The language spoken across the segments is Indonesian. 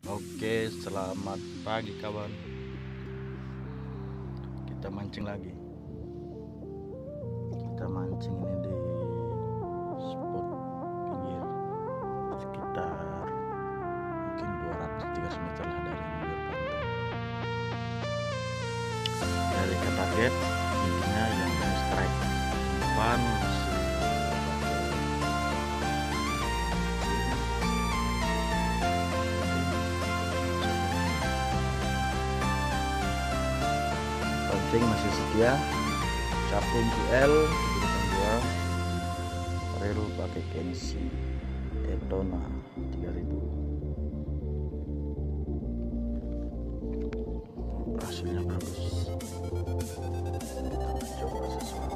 Oke, selamat pagi kawan. Kita mancing lagi. Kita mancing ini di spot pinggir sekitar mungkin 200-300 meter lah dari bibir pantai. Dari ikan target intinya yang ini strike depan pancing masih setia, capung QL julukan gua, relu pakai Kenshi Daytona 3000. Hasilnya bagus. Kita coba sesuatu.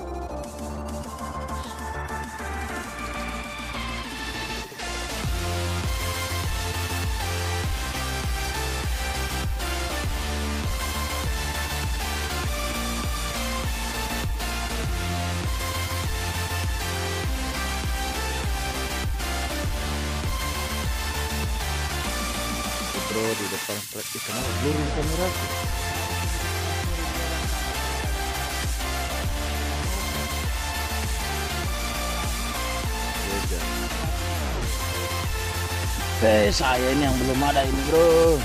Bro, di depan trek ikan blur kamera. Saya ini yang belum ada ini, bro.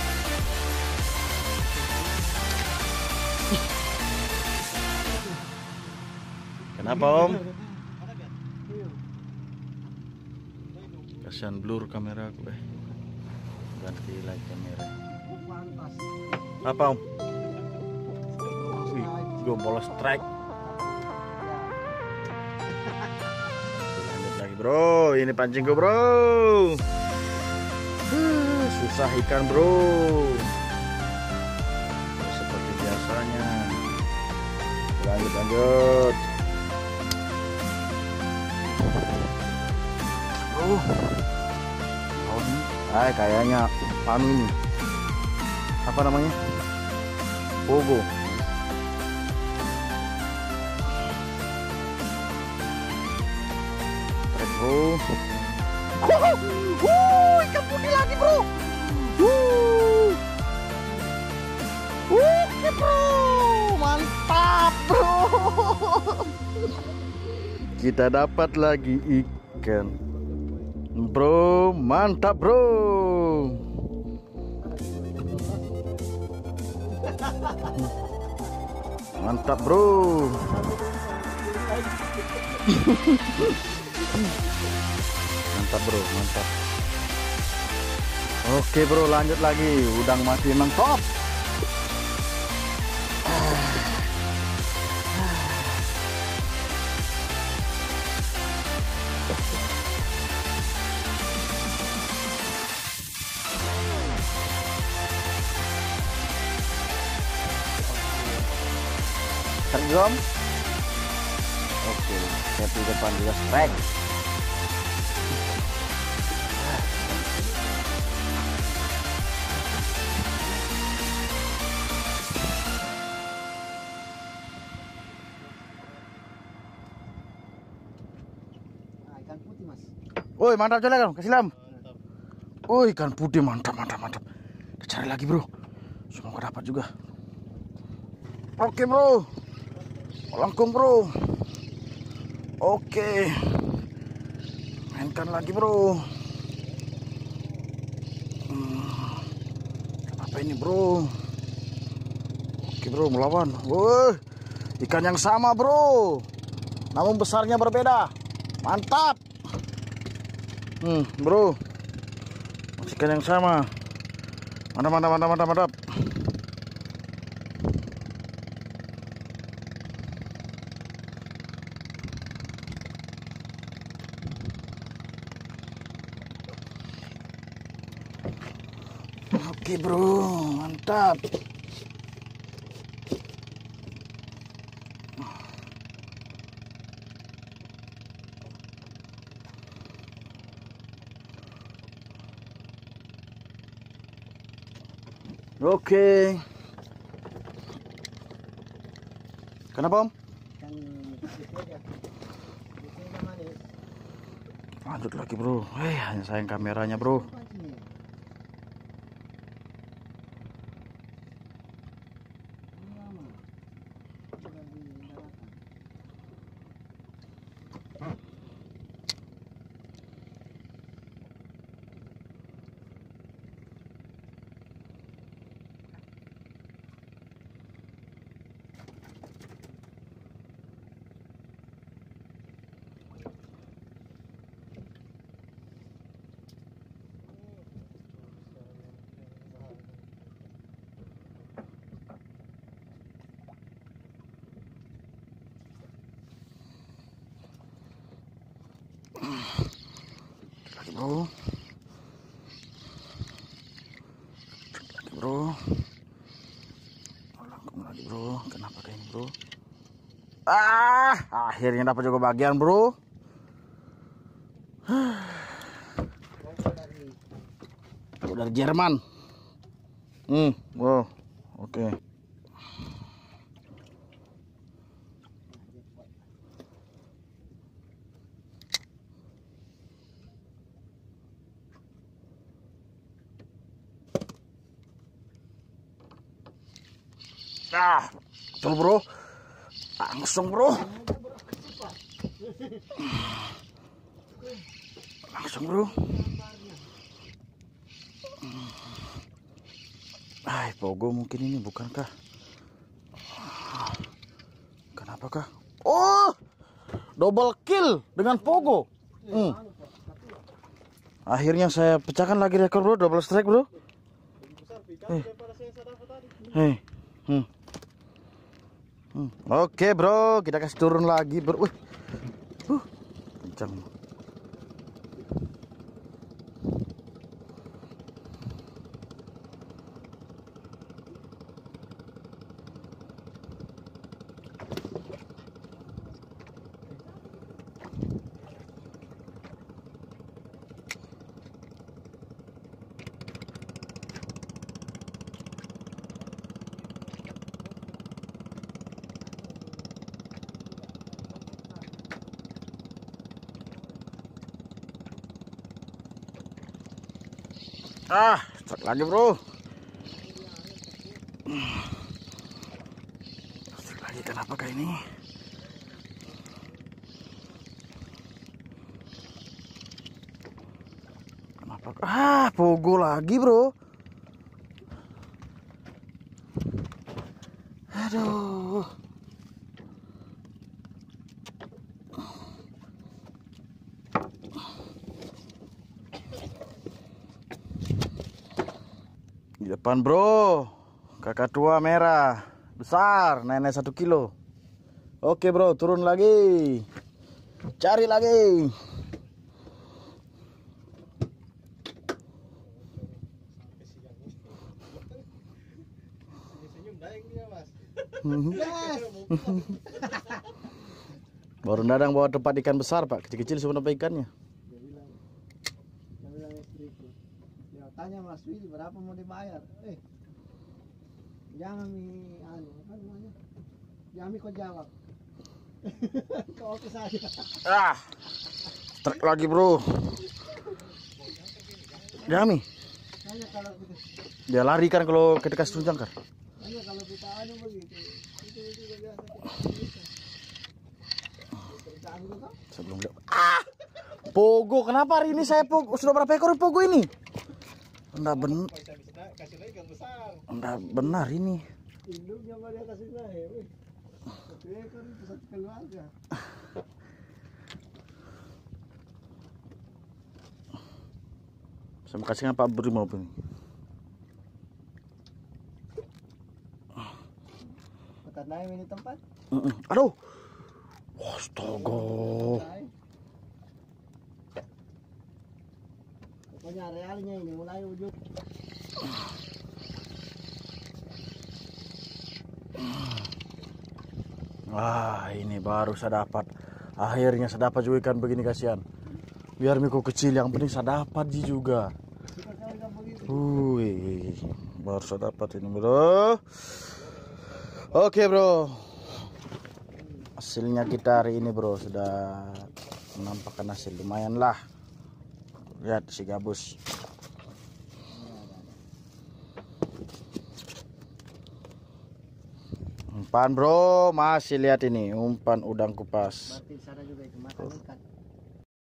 Kenapa, Om? Kasihan blur kamera gue. Ganti light kamera. Apa, Om? Wih, gue bolos strike. Lanjut lagi, bro. Ini pancing gue, bro. Susah ikan, bro. Seperti biasanya. Lanjut. Kayaknya anu ini apa namanya, pogo. Trek, bro. Ikan putih lagi, bro. Oke, bro, mantap, bro. Kita dapat lagi ikan, bro. Mantap, bro. Mantap, bro. Mantap, bro, mantap. Oke, bro, lanjut lagi. Udang masih mantap. Terjom. Oke, di depan juga strike. Ikan putih, Mas. Woi, mantap coba kan, kasih lam. Woi, ikan putih mantap. Kita cari lagi, bro. Semoga dapat juga. Oke, bro. Melengkung, bro. Oke. Mainkan lagi, bro. Apa ini, bro? Oke, bro, melawan. Woi, ikan yang sama, bro. Namun besarnya berbeda. Mantap. Bro. Masih ikan yang sama. Mantap. Oke, bro, mantap. Oke. Kenapa, Om? Lanjut lagi, bro. Hanya sayang kameranya, bro. bro. Lagi bro. Langkung lagi bro. Kenapa kayak ini bro? Akhirnya dapat juga bagian bro. Dari Jerman. Wow. Oke. Betul bro. Langsung bro. Langsung bro. Pogo mungkin ini bukankah? Kenapakah? Oh, double kill dengan Pogo. Akhirnya saya pecahkan lagi rekor bro, double strike bro. Oke bro, kita kasih turun lagi bro. Kencang. Strike lagi bro. Strike lagi, kenapa kayak ini? Kenapa? Pogo lagi bro. Aduh. Di depan bro, kakak tua merah besar, nenek 1 kilo. Oke bro, turun lagi, cari lagi. Baru Dadang bawa tempat ikan besar pak, kecil-kecil semua dapat ikannya. Tanya Mas Willy berapa mau dibayar? Jangan apa namanya? Jami kau jawab. Kau oke saja. Strike lagi bro. Jami. Tanya kalau gitu. Dia lari kan kalau kita kasih tunjang kan. Tanya kalau kita begitu. Itu biasa. Sebelum dia. Pogo, kenapa hari ini saya Pogo? Sudah berapa ekor Pogo ini? Enggak benar ini. Induknya dia kasih saya. Satu ekor itu satu keluarga. Saya mau kasih Pak Brimo ini. Petandai ini tempat? Aduh. Astaga. Pokoknya arealnya ini mulai ujung. Ini baru saya dapat. Akhirnya saya dapat juga ikan begini, kasihan. Biar miko kecil, yang penting saya dapat juga. Baru saya dapat ini bro. Oke bro. Hasilnya kita hari ini bro sudah menampakkan hasil lumayan lah. Lihat si gabus. Umpan bro, masih lihat ini umpan udang kupas. Berarti sana juga itu makan ikan.